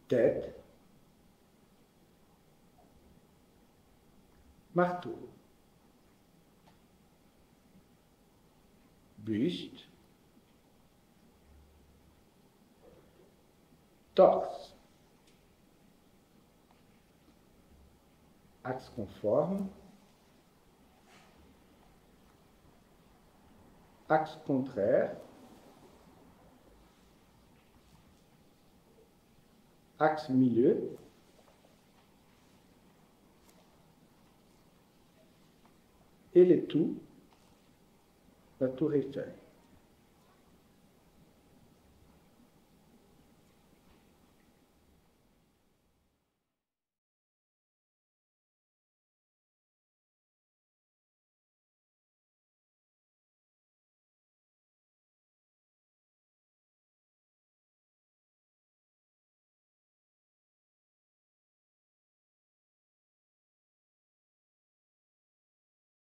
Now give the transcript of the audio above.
tête, marteau, buste, torse, axe conforme, axe contraire, axe milieu, et le tout, la tour Eiffel.